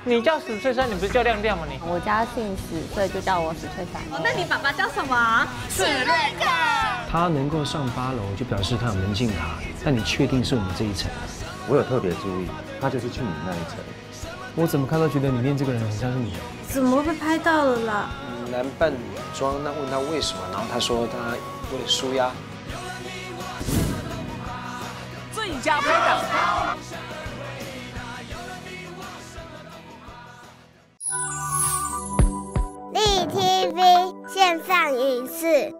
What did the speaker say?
你叫史翠珊，你不是叫亮亮吗？你我家姓史，所以就叫我史翠珊。 哦，那你爸爸叫什么？史瑞克。 他能够上8楼，就表示他有门禁卡。但你确定是我们这一层？ 我有特别注意，他就是去你那一层。 我怎么看都觉得里面这个人很像是你。 怎么被拍到了啦？ 男扮女装，那问他为什么，然后他说他为了舒压。 最佳拍档。 立 TV 线上影视。